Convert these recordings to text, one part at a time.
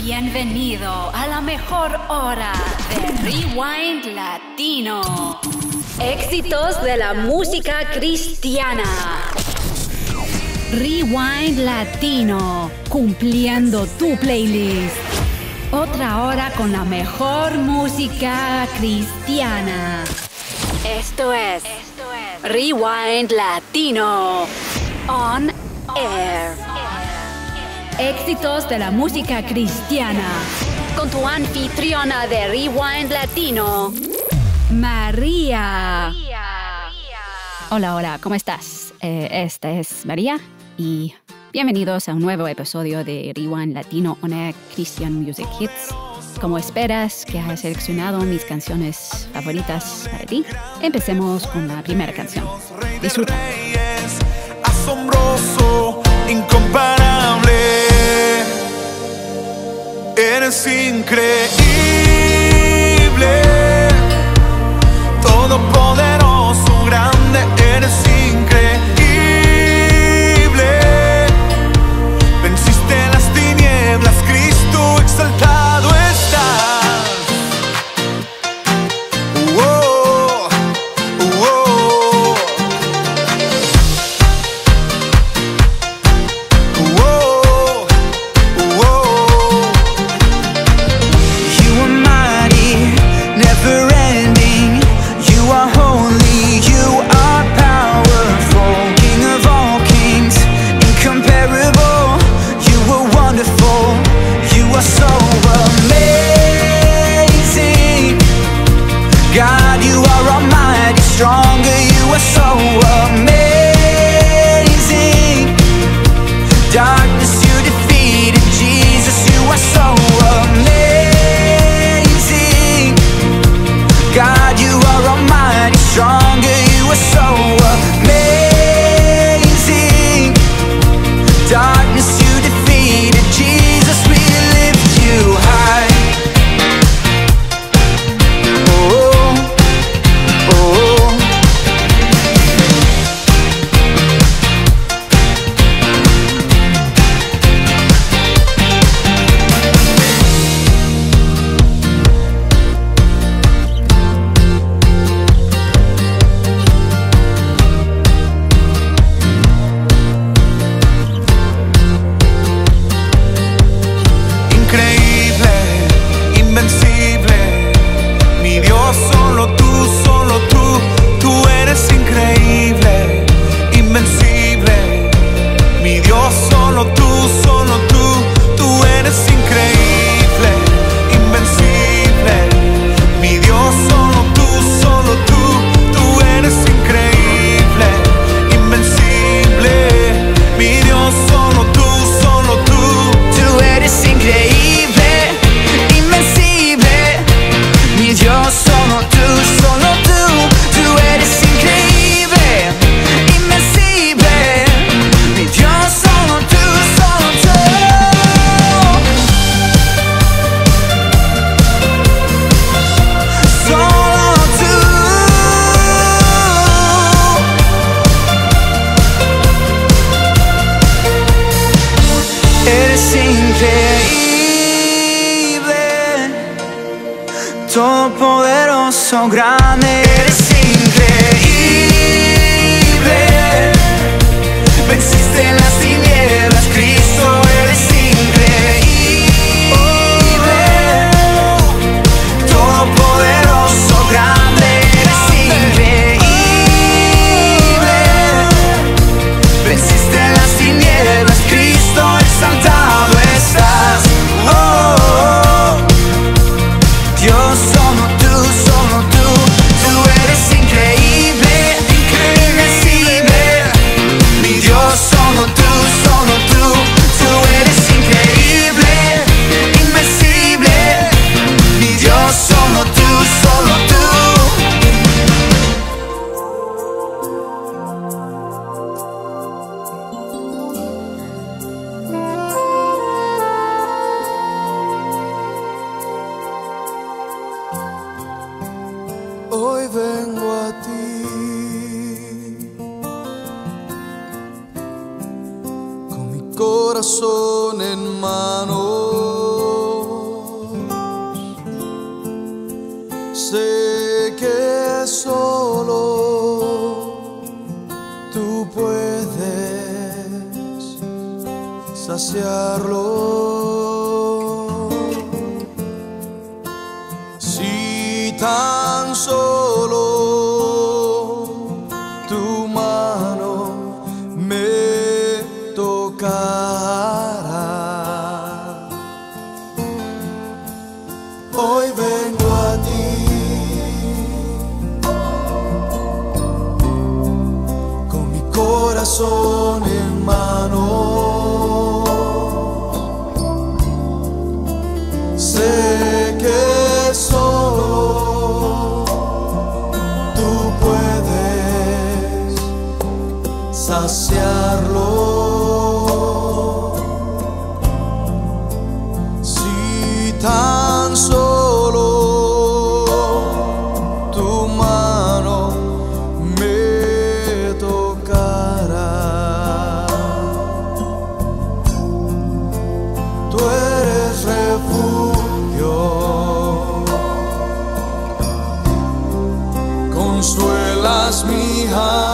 Bienvenido a la mejor hora de Rewind Latino. Éxitos de la música cristiana. Rewind Latino, cumpliendo tu playlist. Otra hora con la mejor música cristiana. Esto es Rewind Latino on air. Éxitos de la música cristiana. Con tu anfitriona de Rewind Latino, María. Hola, ¿cómo estás? Esta es María y bienvenidos a un nuevo episodio de Rewind Latino on Air Christian Music Hits. Como esperas que hayas seleccionado mis canciones favoritas para ti, empecemos con la primera canción. Disfruta. Asombroso, incomparable, eres increíble, todopoderoso, grande, eres increíble, venciste las tinieblas, Cristo exaltado estás. Todopoderoso, grande, eres increíble, venciste las tinieblas, Cristo, eres increíble, todopoderoso, grande, eres increíble, venciste las tinieblas, Cristo, exaltado estás. Dios, solo tú, tú eres Si tan solo tu mano me tocara. Hoy vengo a ti con mi corazón en mano. Sé que solo tú puedes saciarlo. Si tan solo tu mano me tocara. Tú eres refugio, consuelas mi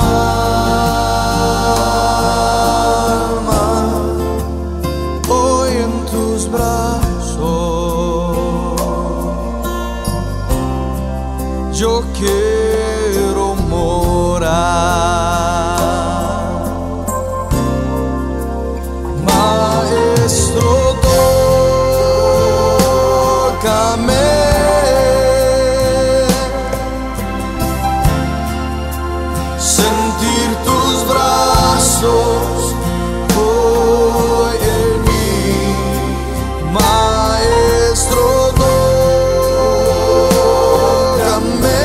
alma. Hoy en tus brazos yo quiero morar. Maestro, tócame. Sentir tus brazos hoy en mí. Maestro, tócame.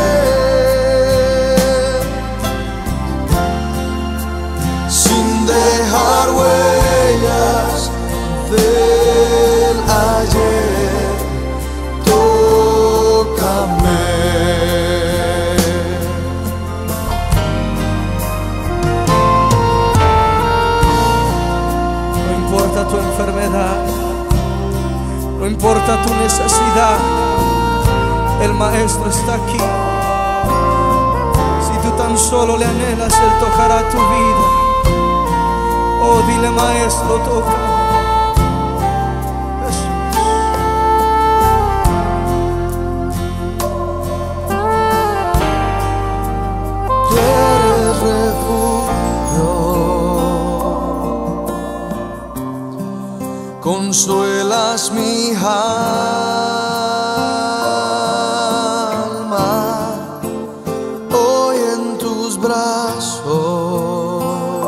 Sin dejar huellas del ayer, tócame. No importa tu enfermedad, no importa tu necesidad, el Maestro está aquí. Si tú tan solo le anhelas, Él tocará tu vida. Oh, dile, Maestro, toca. Tú eres refugio, consuelas mi alma. Hoy en tus brazos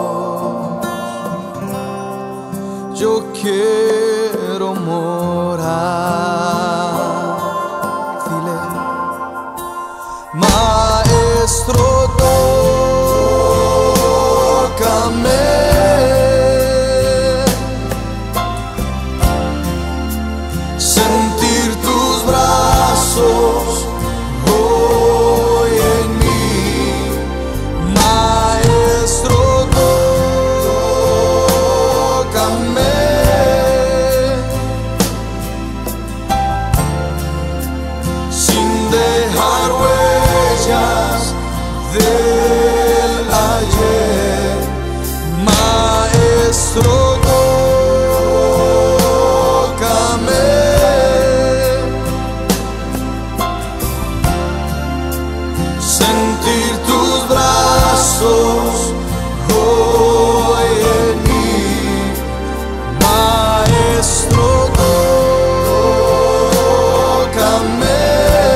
yo quiero morar. Dile, Maestro, tócame. Sentir tus brazos hoy en mí. Maestro, tócame. Sin dejar huellas del ayer. Maestro, tócame. Sentir tus brazos hoy en mí. Maestro, tócame.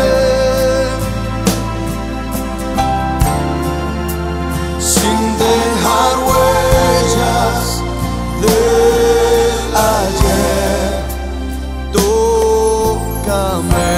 Sin dejar huellas del ayer, tócame.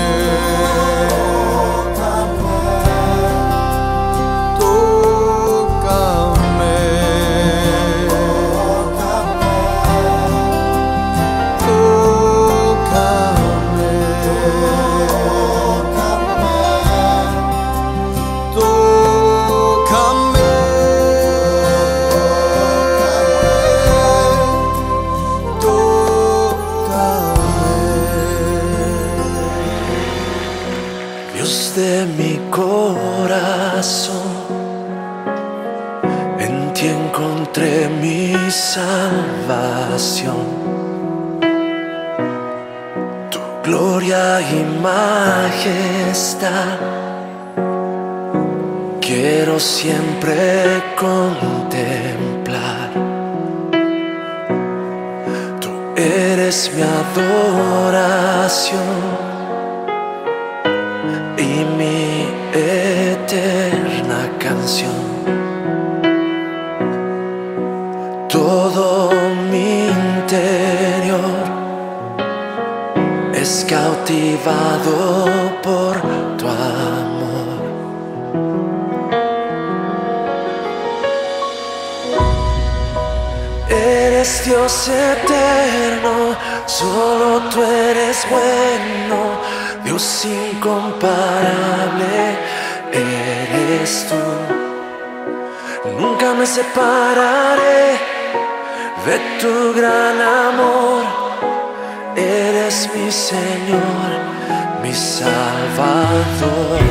Dios de mi corazón, en ti encontré mi mi salvación. Tu gloria y majestad quiero siempre contemplar. Tú eres mi adoración y mi eterna canción. Todo mi interior es cautivado por tu amor. Eres Dios eterno, solo tú eres bueno, Dios incomparable eres tú. Nunca me separaré de tu gran amor. Eres mi Señor, mi Salvador.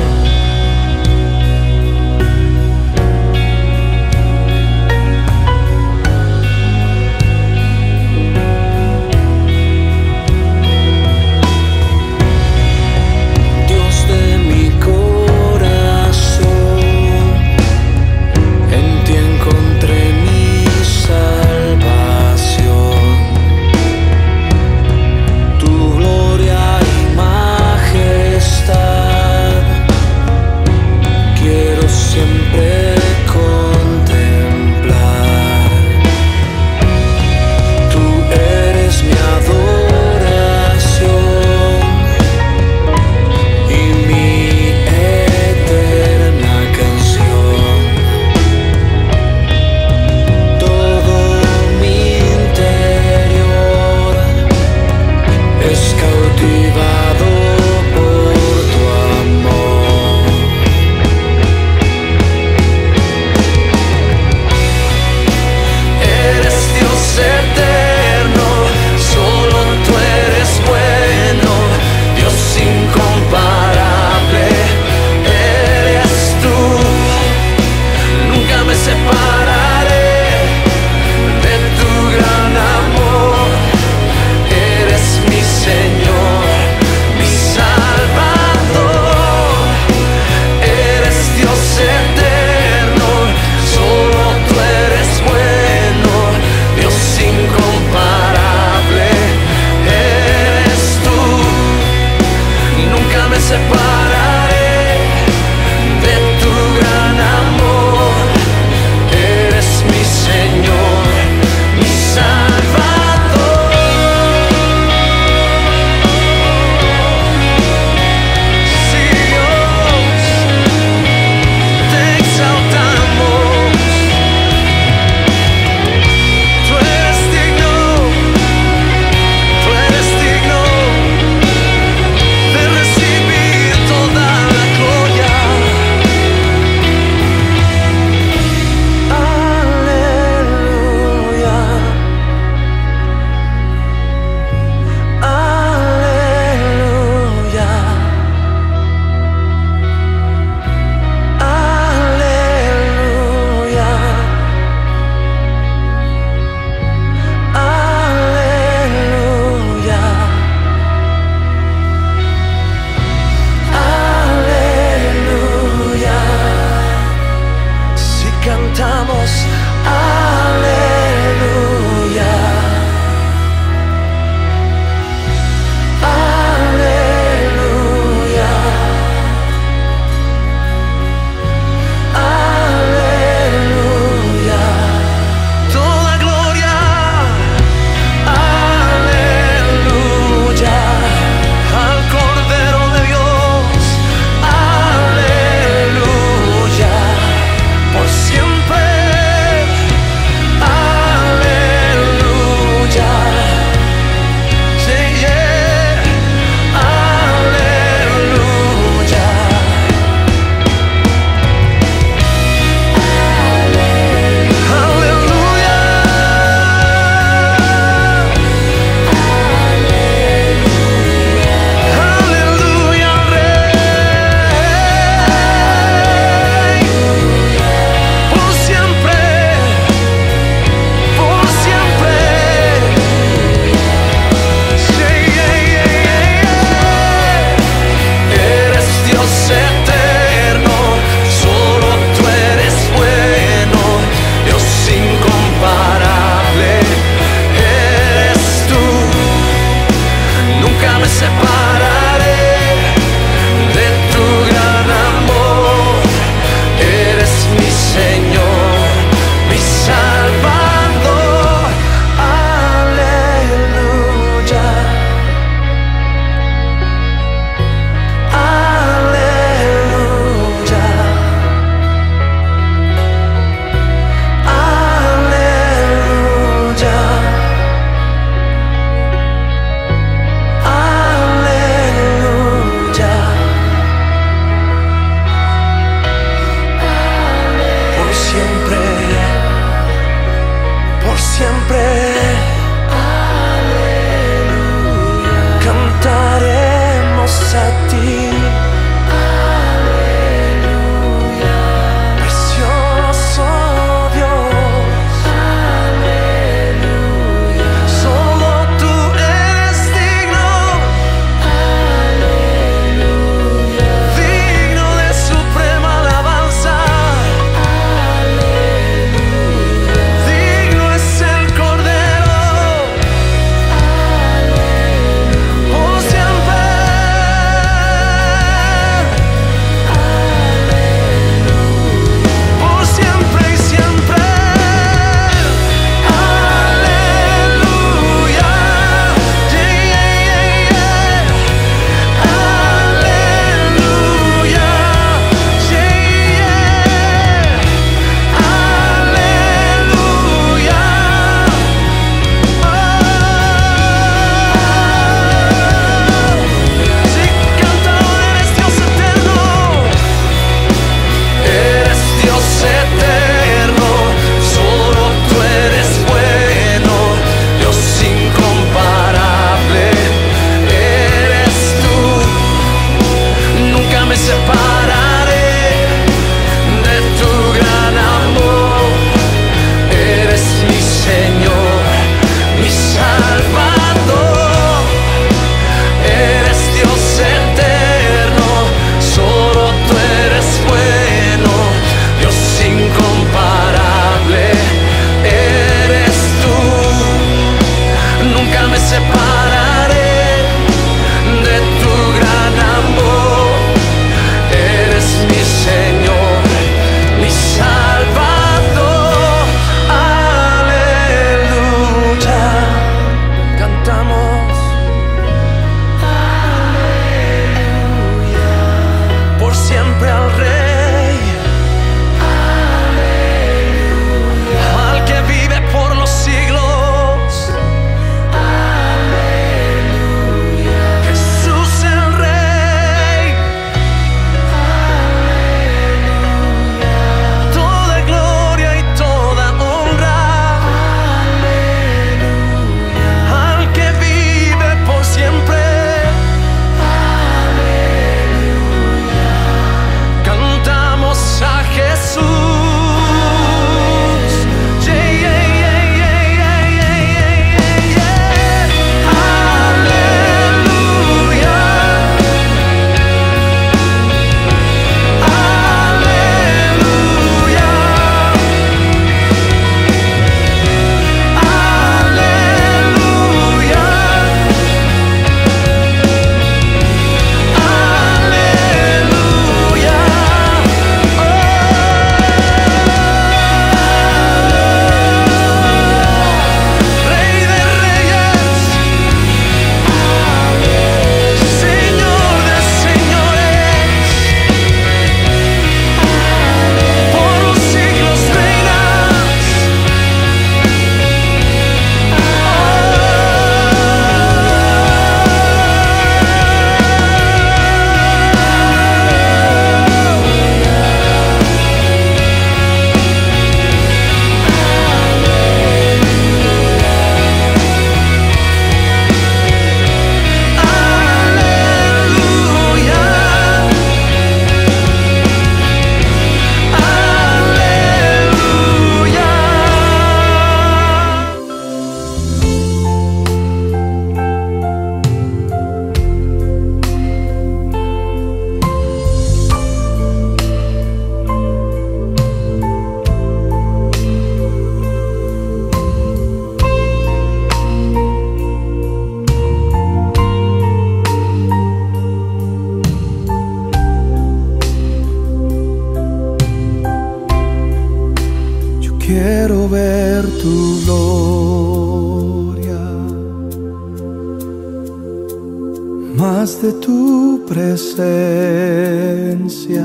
más de tu presencia.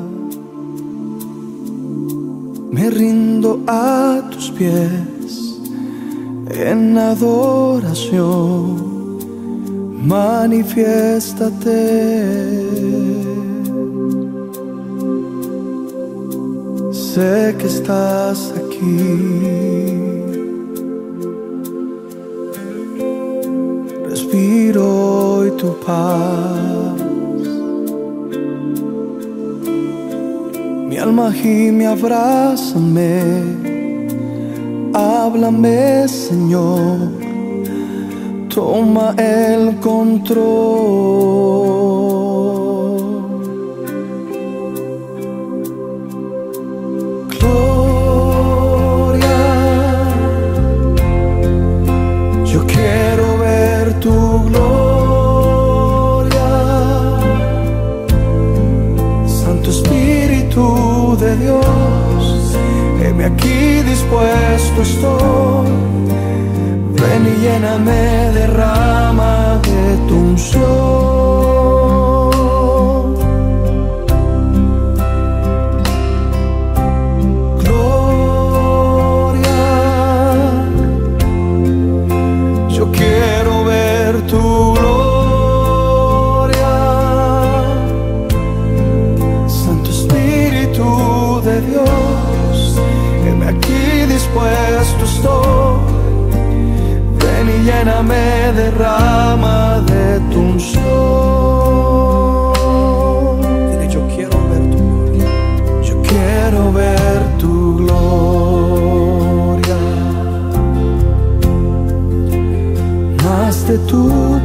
Me rindo a tus pies en adoración. Manifiéstate. Sé que estás aquí. Respiro hoy tu paz. Mi alma gime, abrázame. Háblame, Señor. Toma el control. Gloria, yo quiero ver tu gloria. Santo Espíritu de Dios, heme aquí, dispuesto estoy. Ven y lléname, derrama de tu unción. Gloria, yo quiero ver tu gloria. Santo Espíritu de Dios, heme aquí, dispuesto estoy. Ven y lléname, derrama de tu unción. Dile, yo quiero ver tu gloria. Yo quiero ver tu gloria. Más de tu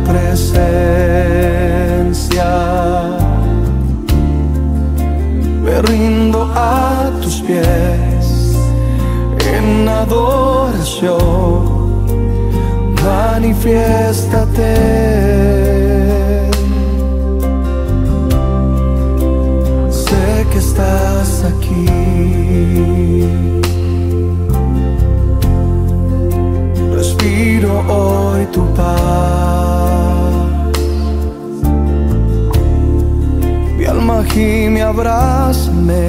presencia. Me rindo a tus pies en adoración. Manifiéstate. Sé que estás aquí. Respiro hoy tu paz. Mi alma gime, abrázame.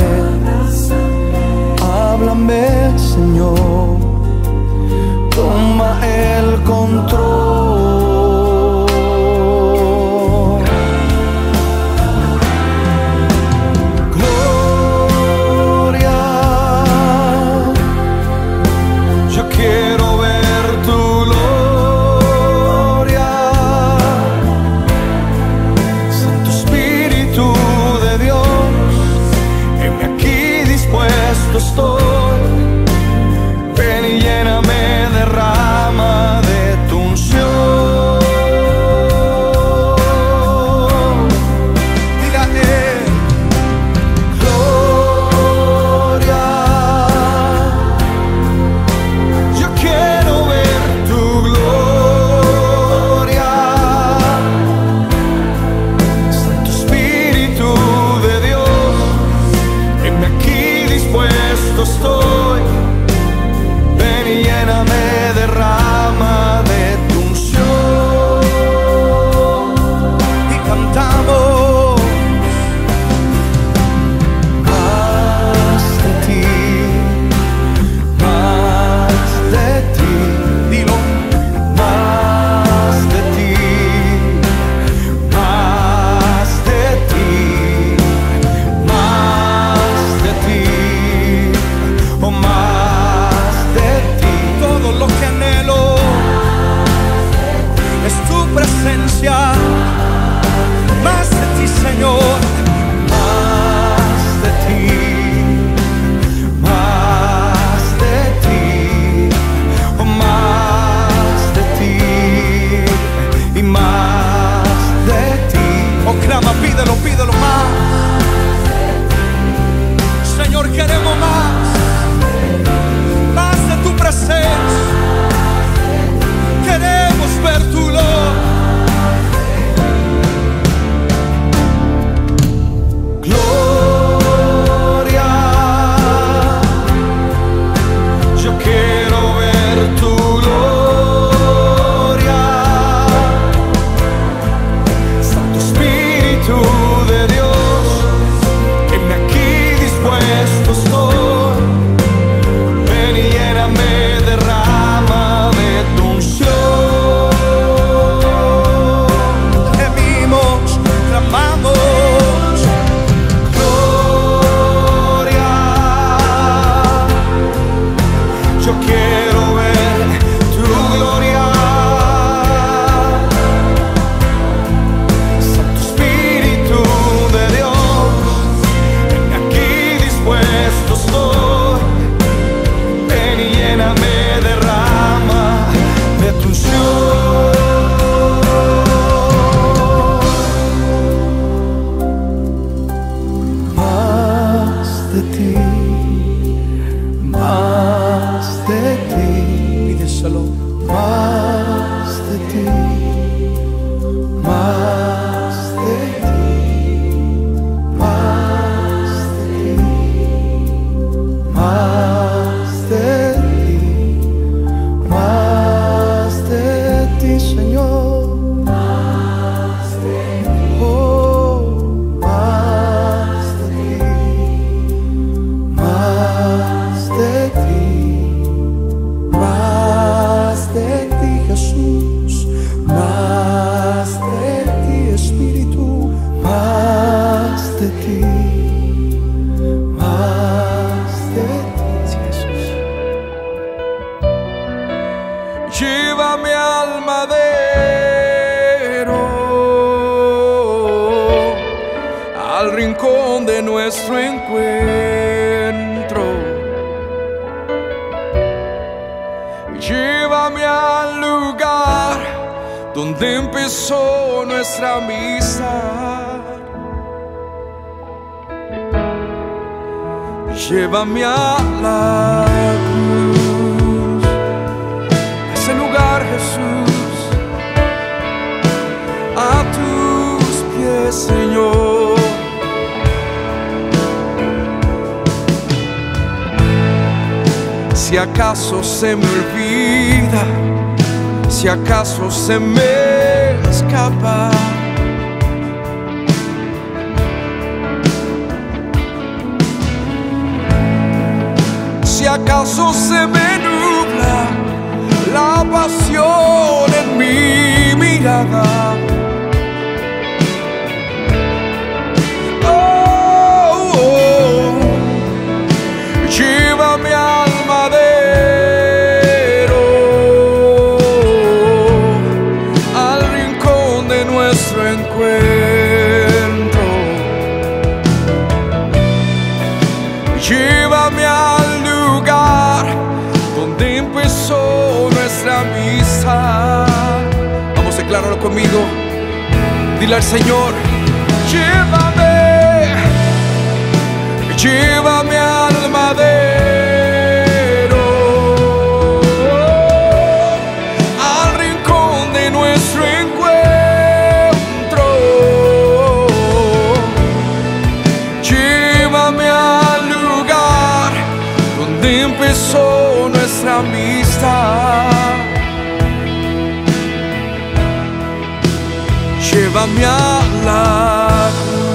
Háblame, Señor. Toma el control. Gloria, yo quiero ver tu gloria. Santo Espíritu de Dios, heme aquí, dispuesto estoy. Ven y lléname, derrama de tu unción. Dígale, gloria, yo quiero ver tu gloria. Santo Espíritu de Dios, heme aquí, dispuesto estoy. Ven y lléname, derrama de tu unción. Y cantamos más de ti, más de ti. Dilo, más de ti, más de ti, más de ti, oh, más de ti. Todo lo que anhelo es tu presencia. Más de ti, Señor. Más de ti, más de ti, oh, más de ti y más de ti. Oh, clama, pídelo, pídelo más. Señor, queremos más. Más de tu presencia. Queremos ver tu gloria. nuestro encuentro. Llévame al lugar donde empezó nuestra amistad. Llévame a la cruz, a ese lugar, Jesús, a tus pies, Señor. Si acaso se me olvida, si acaso se me escapa, si acaso se me nubla la pasión en mi mirada, llévame al madero, al rincón de nuestro encuentro. Llévame al lugar donde empezó nuestra amistad. Vamos, decláralo conmigo. Dile al Señor: llévame, llévame al madero, al rincón de nuestro encuentro. Llévame al lugar donde empezó nuestra amistad. Llévame a la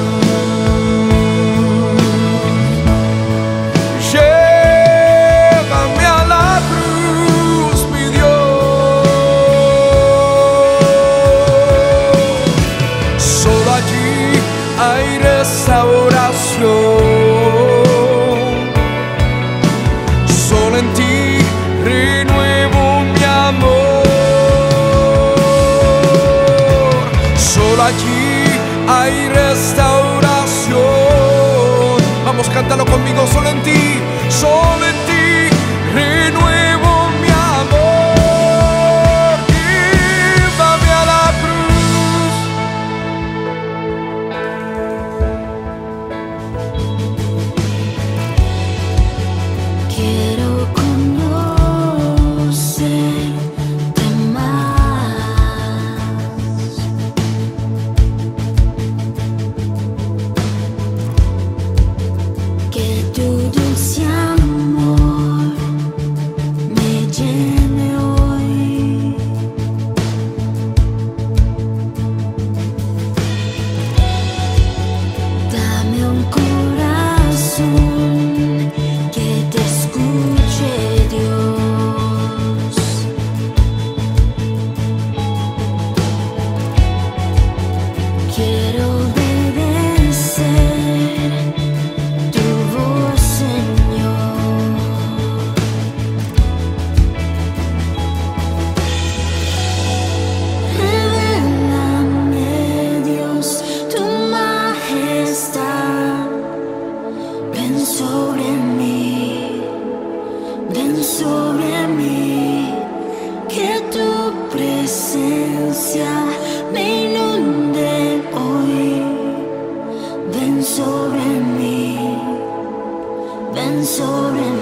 hay restauración, solo en ti renuevo mi amor, solo allí hay restauración. Vamos, cántalo conmigo. Solo en ti renuevo mi amor. Llévame a la cruz, quiero conocerte más, que tu dulce amor me llene hoy. Dame un corazón que te escuche, Dios. Quiero obedecer tu voz, Señor. Revélame, Dios, tu majestad. Ven sobre mí, que tu presencia me inunde hoy. Ven sobre mí, ven sobre mí.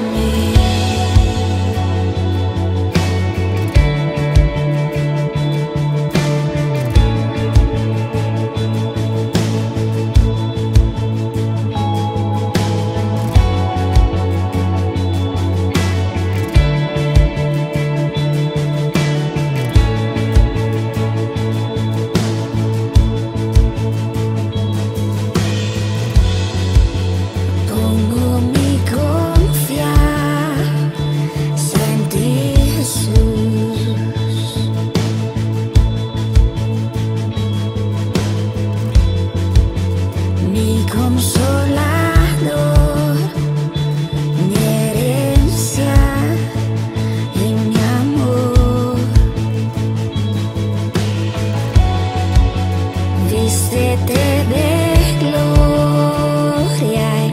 Pongo mi confianza en ti, Jesús. Mi consolador, mi herencia y mi amor. Vístete de gloria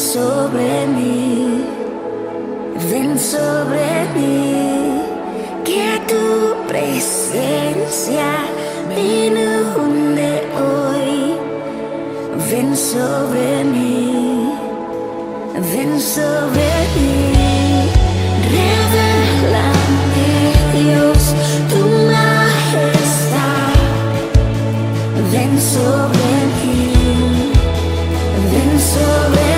sobre mí, ven sobre mí, que tu presencia me inunde hoy. Ven sobre mí, ven sobre mí, revélame, Dios, tu majestad. Ven sobre mí, ven sobre